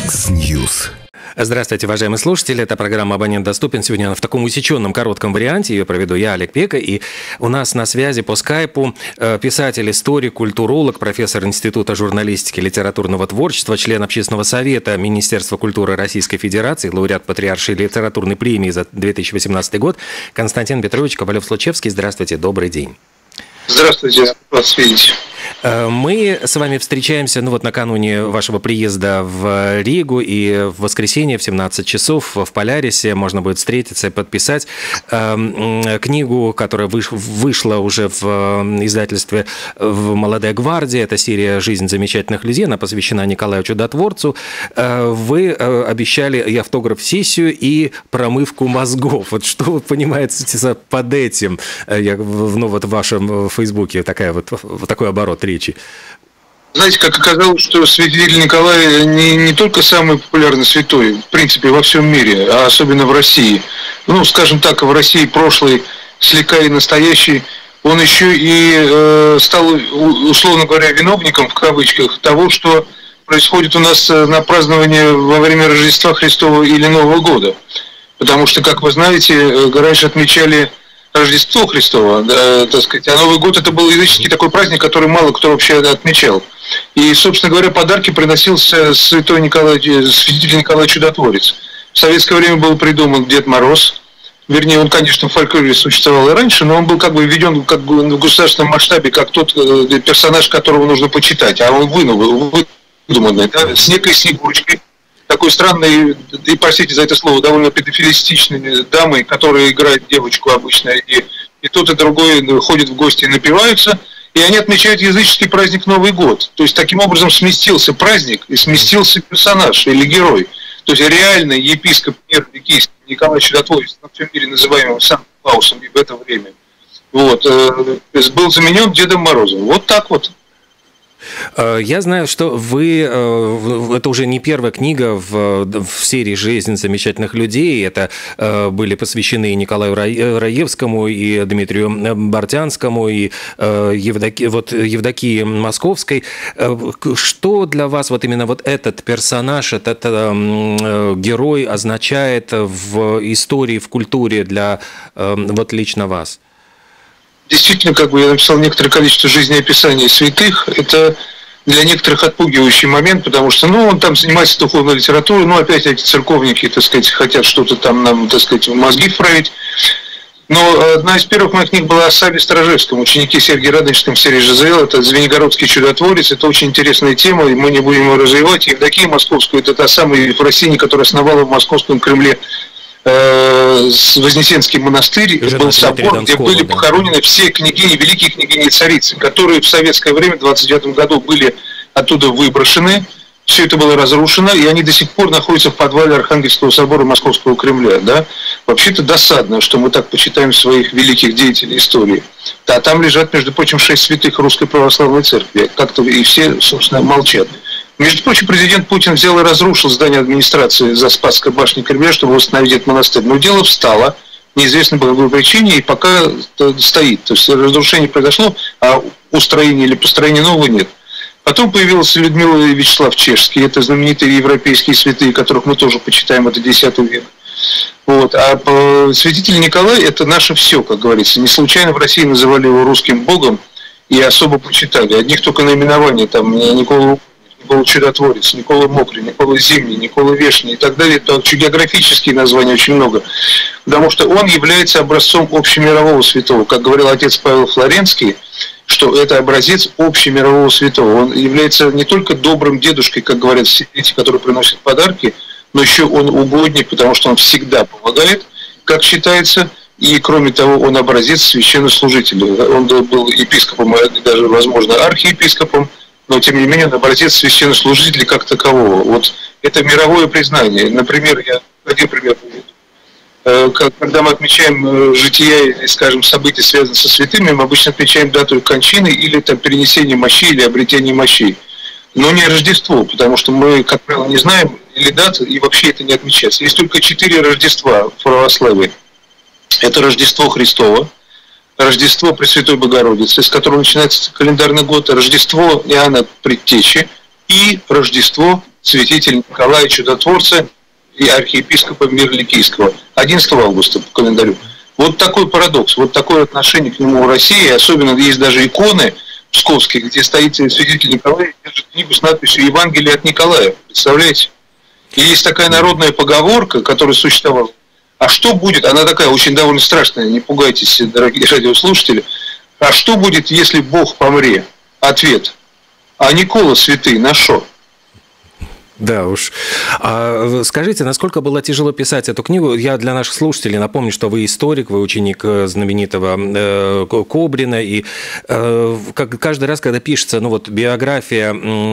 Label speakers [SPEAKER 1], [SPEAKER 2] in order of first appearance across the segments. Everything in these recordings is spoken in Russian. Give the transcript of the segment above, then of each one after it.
[SPEAKER 1] Яндекс.Ньюс.
[SPEAKER 2] Здравствуйте, уважаемые слушатели. Это программа «Абонент доступен». Сегодня она в таком усеченном коротком варианте. Ее проведу я, Олег Пека. И у нас на связи по скайпу писатель, историк, культуролог, профессор Института журналистики и литературного творчества, член Общественного совета Министерства культуры Российской Федерации, лауреат Патриаршей литературной премии за 2018 год Константин Петрович Ковалев-Случевский. Здравствуйте, добрый день.
[SPEAKER 3] Здравствуйте, вас видеть.
[SPEAKER 2] Мы с вами встречаемся накануне вашего приезда в Ригу, и в воскресенье в 17 часов в Полярисе можно будет встретиться и подписать книгу, которая вышла уже в издательстве «Молодая гвардия». Это серия «Жизнь замечательных людей», она посвящена Николаю Чудотворцу. Вы обещали и автограф-сессию, и промывку мозгов. Вот что вы понимаете под этим? В вашем Фейсбуке такой оборот речи.
[SPEAKER 3] Знаете, как оказалось, что святитель Николай не только самый популярный святой, в принципе, во всем мире, а особенно в России. Скажем так, в России прошлый, слегка и настоящий, он еще и стал, условно говоря, виновником, в кавычках, того, что происходит у нас на праздновании во время Рождества Христова или Нового года. Потому что, как вы знаете, раньше отмечали Рождество Христово, а Новый год — это был языческий такой праздник, который мало кто вообще отмечал. И, собственно говоря, подарки приносился святитель Николай Чудотворец. В советское время был придуман Дед Мороз. Вернее, он, конечно, в фольклоре существовал и раньше, но он был введен в государственном масштабе как тот персонаж, которого нужно почитать. А он выдуманный, с некой Снегурочкой, такой странной, и простите за это слово, довольно педофилистичной дамой, которая играет девочку обычно, и тот и другой ходят в гости и напиваются, и они отмечают языческий праздник Новый год. То есть таким образом сместился праздник и сместился персонаж или герой. То есть реальный епископ мира Ликийский Николай Чудотворец, на всем мире называемый Санта-Клаусом в это время, был заменен Дедом Морозом. Вот так вот.
[SPEAKER 2] Я знаю, что это уже не первая книга в серии «Жизнь замечательных людей». Это были посвящены и Николаю Раевскому, и Дмитрию Бортянскому, и Евдокии Московской. Что для вас именно этот персонаж, этот герой означает в истории, в культуре для лично вас?
[SPEAKER 3] Действительно, я написал некоторое количество жизнеописаний святых, это для некоторых отпугивающий момент, потому что, он там занимается духовной литературой, опять эти церковники, хотят что-то там нам, в мозги вправить. Но одна из первых моих книг была о Савве Сторожевском, ученике Сергия Радонежском в серии «Жизель», это «Звенигородский чудотворец», это очень интересная тема, и мы не будем ее развивать. Евдокия Московскую, это та самая Ефросинья, которая основала в Московском Кремле Вознесенский монастырь, был собор, где были похоронены все княгини, великие княгини и царицы, которые в советское время, в 1929 году, были оттуда выброшены. Все это было разрушено, и они до сих пор находятся в подвале Архангельского собора Московского Кремля. Да? Вообще-то досадно, что мы так почитаем своих великих деятелей истории. А там лежат, между прочим, 6 святых Русской Православной Церкви. Как-то и все, собственно, молчат. Между прочим, президент Путин взял и разрушил здание администрации за Спасской башней Кремля, чтобы восстановить этот монастырь. Но дело встало, неизвестно по какой причине, и пока стоит. То есть разрушение произошло, а устроения или построения нового нет. Потом появилась Людмила и Вячеслав Чешский, это знаменитые европейские святые, которых мы тоже почитаем, это X век. А святитель Николай — это наше все, как говорится. Не случайно в России называли его русским богом и особо почитали. Одних только наименований, там Никола Чудотворец, Никола Мокрый, Никола Зимний, Никола Вешний и так далее, то географические названия очень много, потому что он является образцом общемирового святого. Как говорил отец Павел Флоренский, что это образец общемирового святого. Он является не только добрым дедушкой, как говорят все эти, которые приносят подарки, но еще он угодник, потому что он всегда помогает, как считается, и кроме того, он образец священнослужителя. Он был епископом, даже, возможно, архиепископом, но, тем не менее, он образец священнослужителя как такового. Это мировое признание. Например, один пример приведу. Когда мы отмечаем жития или, скажем, события, связанные со святыми, мы обычно отмечаем дату кончины или перенесение мощей или обретение мощей. Но не Рождество, потому что мы, как правило, не знаем или даты, и вообще это не отмечается. Есть только 4 Рождества в православии. Это Рождество Христово, Рождество Пресвятой Богородицы, с которого начинается календарный год, Рождество Иоанна Предтечи, и Рождество святителя Николая Чудотворца и архиепископа Мирликийского, 11 августа по календарю. Вот такой парадокс, вот такое отношение к нему в России. Особенно есть даже иконы псковские, где стоит святитель Николай и держит книгу с надписью «Евангелие от Николая». Представляете? И есть такая народная поговорка, которая существовала. А что будет, она такая очень довольно страшная, не пугайтесь, дорогие радиослушатели. А что будет, если Бог помре? Ответ. А Никола святый на шо?
[SPEAKER 2] Да уж. А скажите, насколько было тяжело писать эту книгу? Я для наших слушателей напомню, что вы историк, вы ученик знаменитого Кобрина, и каждый раз, когда пишется биография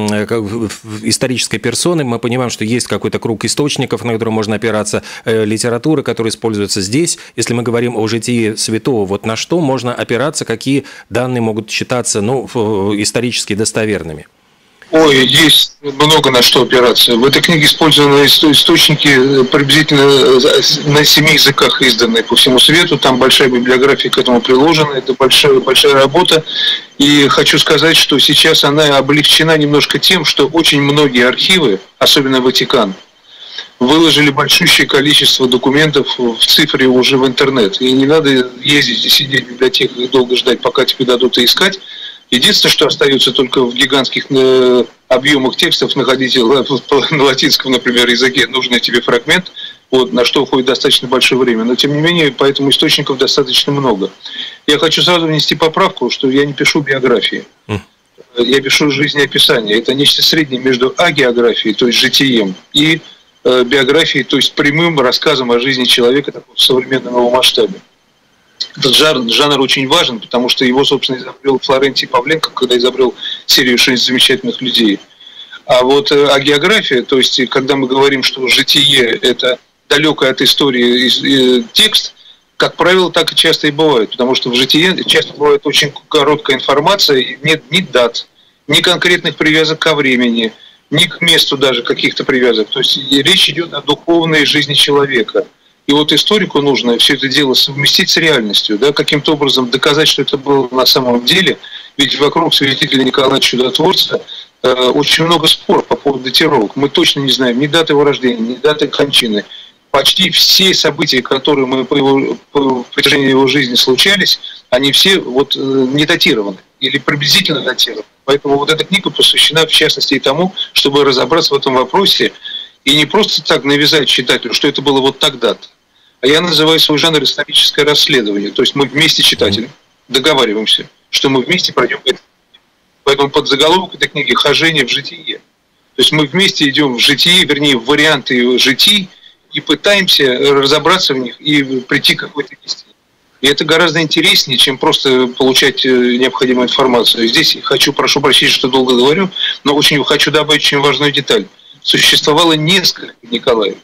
[SPEAKER 2] исторической персоны, мы понимаем, что есть какой-то круг источников, на которые можно опираться, литературы, которая используется здесь. Если мы говорим о житии святого, вот на что можно опираться, какие данные могут считаться исторически достоверными?
[SPEAKER 3] Ой, есть много на что опираться. В этой книге использованы источники приблизительно на 7 языках, изданные по всему свету. Там большая библиография к этому приложена. Это большая работа. И хочу сказать, что сейчас она облегчена немножко тем, что очень многие архивы, особенно Ватикан, выложили большущее количество документов в цифре уже в интернет. И не надо ездить и сидеть в библиотеках и долго ждать, пока тебе дадут и искать. Единственное, что остается только в гигантских объемах текстов, находить на латинском, например, языке нужный тебе фрагмент, на что уходит достаточно большое время. Но, тем не менее, поэтому источников достаточно много. Я хочу сразу внести поправку, что я не пишу биографии. Я пишу жизнеописание. Это нечто среднее между агеографией, то есть житием, и биографией, то есть прямым рассказом о жизни человека в современном его масштабе. Этот жанр очень важен, потому что его, собственно, изобрел Флорентий Павленко, когда изобрел серию «6 замечательных людей». А вот агеография, то есть когда мы говорим, что житие – это далекое от истории текст, как правило, так и часто и бывает, потому что в житие часто бывает очень короткая информация, и нет ни дат, ни конкретных привязок ко времени, ни к месту даже каких-то привязок. То есть речь идет о духовной жизни человека. И вот историку нужно все это дело совместить с реальностью, каким-то образом доказать, что это было на самом деле. Ведь вокруг святителя Николая Чудотворца очень много споров по поводу датировок. Мы точно не знаем ни даты его рождения, ни даты кончины. Почти все события, которые по протяжении его жизни случались, они все не датированы или приблизительно датированы. Поэтому вот эта книга посвящена в частности и тому, чтобы разобраться в этом вопросе и не просто так навязать читателю, что это было вот тогда-то. А я называю свой жанр историческое расследование. То есть мы вместе, читатель, договариваемся, что мы вместе пройдем это. Поэтому подзаголовок этой книги «Хожение в житие». То есть мы вместе идем в житие, вернее, в варианты житий, и пытаемся разобраться в них и прийти к какой-то истине. И это гораздо интереснее, чем просто получать необходимую информацию. Здесь прошу прощения, что долго говорю, но очень хочу добавить очень важную деталь. Существовало несколько Николаев.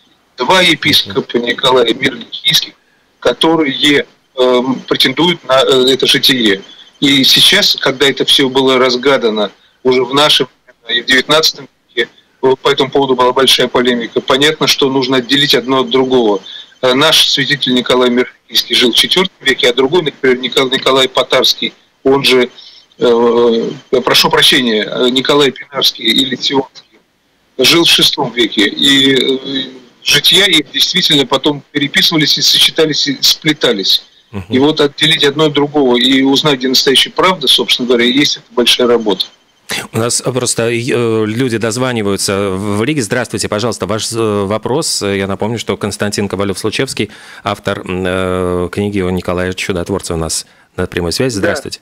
[SPEAKER 3] 2 епископа Николая Мирликийских, которые претендуют на это житие. И сейчас, когда это все было разгадано уже в нашем и в 19 веке, по этому поводу была большая полемика, понятно, что нужно отделить одно от другого. Наш святитель Николай Мирликийский жил в IV веке, а другой, например, Николай Потарский, он же, прошу прощения, Николай Пинарский или Сионский, жил в VI веке. И жития их действительно потом переписывались и сочетались, и сплетались. И вот отделить одно от другого и узнать, где настоящая правда, собственно говоря, есть эта большая работа.
[SPEAKER 2] У нас просто люди дозваниваются в Риге. Здравствуйте, пожалуйста, ваш вопрос. Я напомню, что Константин Ковалев-Случевский, автор книги о Николае Чудотворце, у нас на прямой связи. Здравствуйте.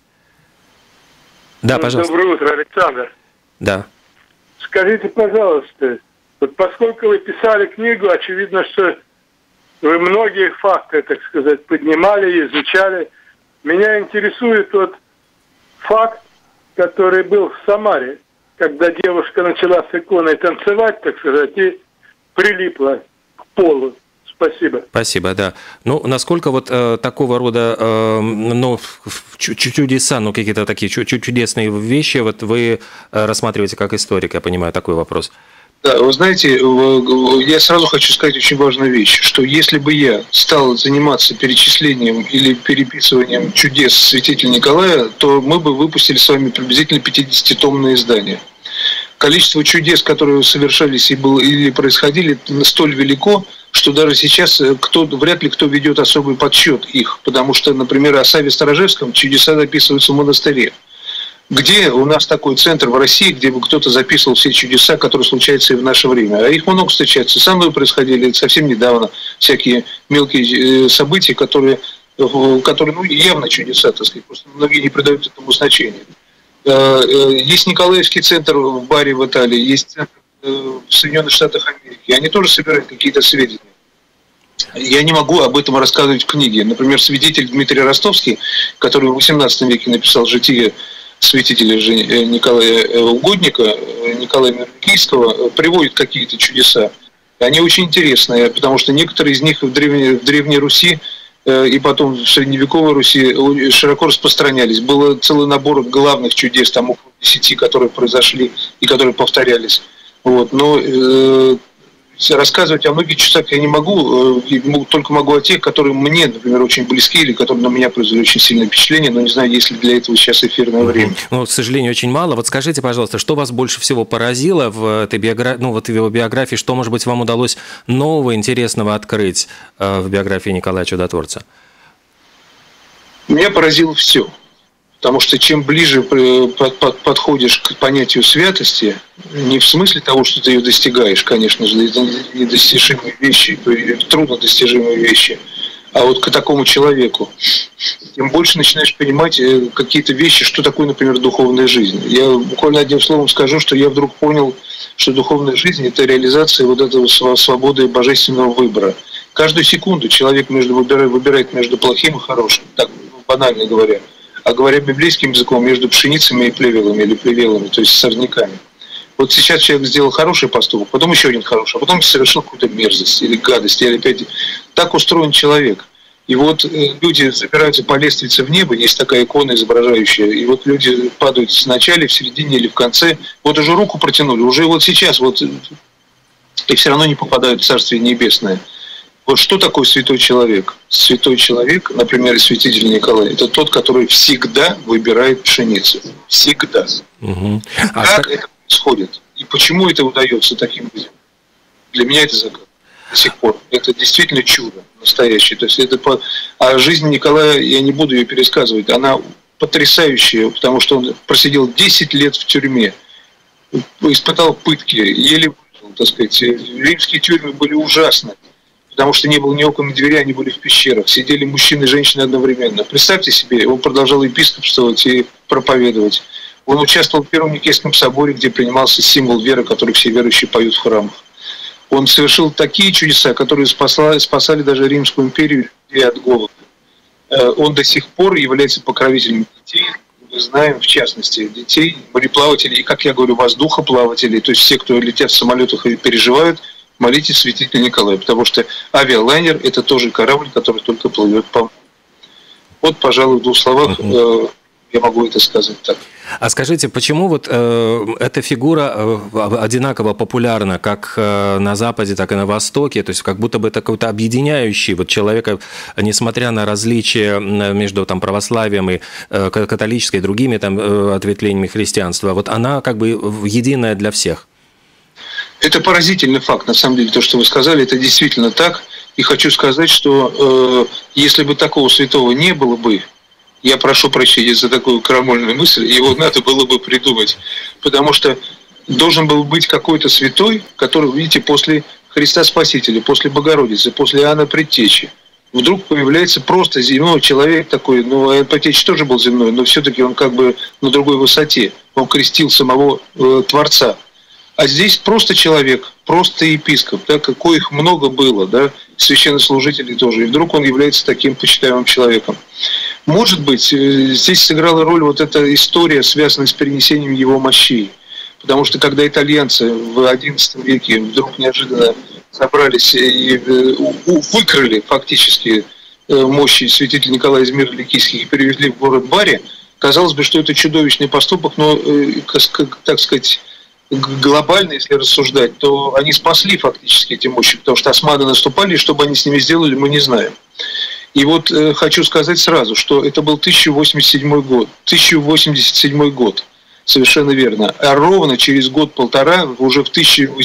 [SPEAKER 2] Да, пожалуйста.
[SPEAKER 1] Доброе утро, Александр.
[SPEAKER 2] Да.
[SPEAKER 1] Скажите, пожалуйста, поскольку вы писали книгу, очевидно, что вы многие факты, так сказать, поднимали, изучали. Меня интересует факт, который был в Самаре, когда девушка начала с иконой танцевать, так сказать, и прилипла к полу. Спасибо.
[SPEAKER 2] Спасибо, да. Насколько такого рода чудеса, какие-то такие чудесные вещи вы рассматриваете как историк, я понимаю, такой вопрос.
[SPEAKER 3] Да, вы знаете, я сразу хочу сказать очень важную вещь, что если бы я стал заниматься перечислением или переписыванием чудес святителя Николая, то мы бы выпустили с вами приблизительно 50-томное издание. количество чудес, которые совершались или происходили, столь велико, что даже сейчас вряд ли кто ведет особый подсчет их. Потому что, например, о Саве Сторожевском чудеса записываются в монастыре. Где у нас такой центр в России, где бы кто-то записывал все чудеса, которые случаются и в наше время? А их много встречается. Со мной происходили совсем недавно всякие мелкие события, которые явно чудеса, так сказать, просто многие не придают этому значения. Есть Николаевский центр в Баре в Италии, есть центр в Соединенных Штатах Америки. Они тоже собирают какие-то сведения. Я не могу об этом рассказывать в книге. Например, святитель Дмитрий Ростовский, который в XVIII веке написал житие святителя Николая Угодника, Николая Мирликийского, приводит какие-то чудеса. Они очень интересные, потому что некоторые из них в Древней Руси и потом в средневековой Руси широко распространялись. Был целый набор главных чудес, там около 10, которые произошли и которые повторялись. Вот. Но рассказывать о многих чудесах я не могу, только могу о тех, которые мне, например, очень близки или которые на меня произвели очень сильное впечатление, но не знаю, есть ли для этого сейчас эфирное время.
[SPEAKER 2] Ну, к сожалению, очень мало. Вот скажите, пожалуйста, что вас больше всего поразило в этой в его биографии, что, может быть, вам удалось нового, интересного открыть в биографии Николая Чудотворца?
[SPEAKER 3] Меня поразило все. Потому что чем ближе подходишь к понятию святости, не в смысле того, что ты ее достигаешь, конечно же, это недостижимые вещи, труднодостижимые вещи, а вот к такому человеку, тем больше начинаешь понимать какие-то вещи, что такое, например, духовная жизнь. Я буквально одним словом скажу, что я вдруг понял, что духовная жизнь – это реализация вот этого свободы и божественного выбора. Каждую секунду человек выбирает между плохим и хорошим, так банально говоря. А говоря библейским языком, между пшеницами и плевелами или плевелами, то есть сорняками. Вот сейчас человек сделал хороший поступок, потом еще один хороший, а потом совершил какую-то мерзость или гадость, или опять. Так устроен человек. И вот люди забираются по лестнице в небо, есть такая икона изображающая, и вот люди падают в начале, в середине или в конце. Вот уже руку протянули, уже вот сейчас, вот, и все равно не попадают в Царствие Небесное. Вот что такое святой человек? Святой человек, например, святитель Николай, это тот, который всегда выбирает пшеницу. Всегда. Угу. Как это происходит? И почему это удается таким людям? Для меня это загадка до сих пор. Это действительно чудо настоящее. То есть это А жизнь Николая, я не буду ее пересказывать, она потрясающая, потому что он просидел 10 лет в тюрьме, испытал пытки, еле выжил, так сказать. Римские тюрьмы были ужасны. Потому что не было ни окон, ни дверей, они были в пещерах. Сидели мужчины и женщины одновременно. Представьте себе, он продолжал епископствовать и проповедовать. Он участвовал в Первом Никейском соборе, где принимался символ веры, который все верующие поют в храмах. Он совершил такие чудеса, которые спасали даже Римскую империю от голода. Он до сих пор является покровителем детей. Мы знаем, в частности, детей, мореплавателей и, как я говорю, воздухоплавателей, то есть все, кто летят в самолетах и переживают, молитесь святителя Николая, потому что авиалайнер – это тоже корабль, который только плывет по морю. Вот, пожалуй, в двух словах я могу это сказать так.
[SPEAKER 2] А скажите, почему вот эта фигура одинаково популярна как на Западе, так и на Востоке? То есть как будто бы это какой-то объединяющий вот человека, несмотря на различия между там, православием и католической и другими там, ответвлениями христианства, вот она как бы единая для всех?
[SPEAKER 3] Это поразительный факт, на самом деле, то, что вы сказали, это действительно так. И хочу сказать, что если бы такого святого не было бы, я прошу прощения за такую крамольную мысль, его надо было бы придумать. Потому что должен был быть какой-то святой, который, видите, после Христа Спасителя, после Богородицы, после Иоанна Предтечи, вдруг появляется просто земной человек такой, ну, Иоанн Предтеча тоже был земной, но все-таки он как бы на другой высоте. Он крестил самого Творца. А здесь просто человек, просто епископ, да, коих много было, да, священнослужителей тоже. И вдруг он является таким почитаемым человеком. Может быть, здесь сыграла роль вот эта история, связанная с перенесением его мощей. Потому что когда итальянцы в XI веке вдруг неожиданно собрались и выкрали фактически мощи святителя Николая из Мирликийских и перевезли в город Бари, казалось бы, что это чудовищный поступок, но, так сказать, глобально, если рассуждать, то они спасли фактически эти мощи, потому что османы наступали, и что бы они с ними сделали, мы не знаем. И вот хочу сказать сразу, что это был 1087 год. Совершенно верно. А ровно через год-полтора, уже в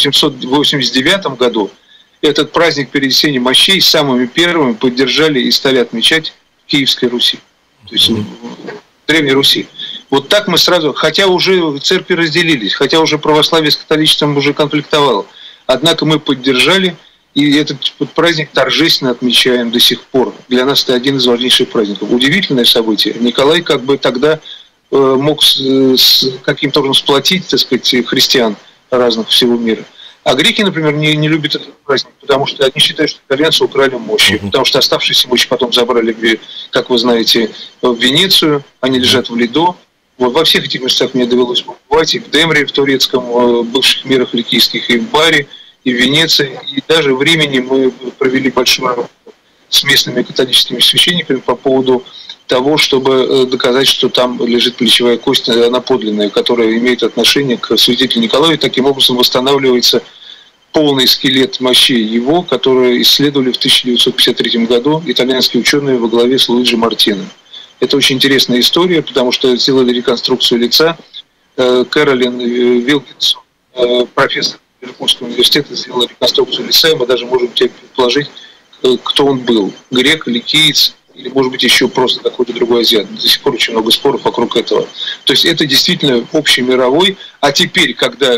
[SPEAKER 3] 1889 году, этот праздник Перенесения мощей самыми первыми поддержали и стали отмечать в Киевской Руси, то есть в Древней Руси. Вот так мы сразу, хотя уже церкви разделились, хотя уже православие с католичеством уже конфликтовало, однако мы поддержали, и этот праздник торжественно отмечаем до сих пор. Для нас это один из важнейших праздников. Удивительное событие. Николай как бы тогда мог каким-то образом сплотить, так сказать, христиан разных всего мира. А греки, например, не любят этот праздник, потому что они считают, что итальянцы украли мощи, потому что оставшиеся мощи потом забрали, как вы знаете, в Венецию, они лежат в Лидо. Вот во всех этих местах мне довелось побывать, и в Демре, в турецком, бывших мирах ликийских, и в Баре, и в Венеции, и даже в Римени мы провели большую работу с местными католическими священниками по поводу того, чтобы доказать, что там лежит плечевая кость, она подлинная, которая имеет отношение к святителю Николаю. Таким образом восстанавливается полный скелет мощей его, которые исследовали в 1953 году итальянские ученые во главе с Луиджи Мартино. Это очень интересная история, потому что сделали реконструкцию лица. Кэролин Вилкинсон, профессор Ливерпульского университета, сделала реконструкцию лица, и мы даже можем теперь предположить, кто он был. Грек, ликиец, или, может быть, еще просто какой-то другой азиат. До сих пор очень много споров вокруг этого. То есть это действительно общемировой. А теперь, когда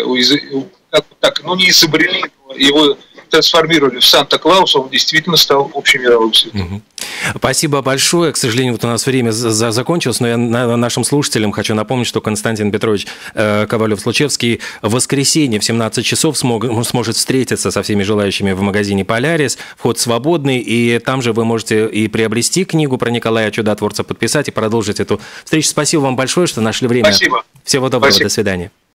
[SPEAKER 3] не изобрели его, трансформировали в Санта-Клауса, он действительно стал общемировым святым.
[SPEAKER 2] Спасибо большое. К сожалению, вот у нас время закончилось, но я нашим слушателям хочу напомнить, что Константин Петрович Ковалев-Случевский в воскресенье в 17 часов сможет встретиться со всеми желающими в магазине «Полярис». Вход свободный, и там же вы можете и приобрести книгу про Николая Чудотворца, подписать и продолжить эту встречу. Спасибо вам большое, что нашли время.
[SPEAKER 3] Спасибо.
[SPEAKER 2] Всего доброго.
[SPEAKER 3] Спасибо.
[SPEAKER 2] До свидания.